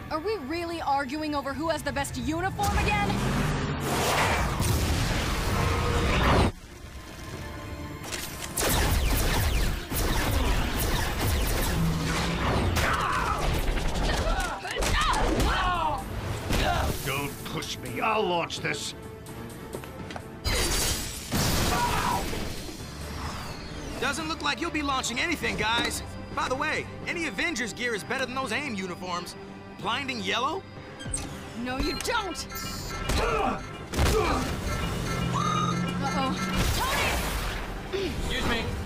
Are we really arguing over who has the best uniform again? Don't push me. I'll launch this. Doesn't look like you'll be launching anything, guys. By the way, any Avengers gear is better than those A.I.M uniforms. Blinding yellow? No, you don't! Uh-oh. Tony! Excuse me.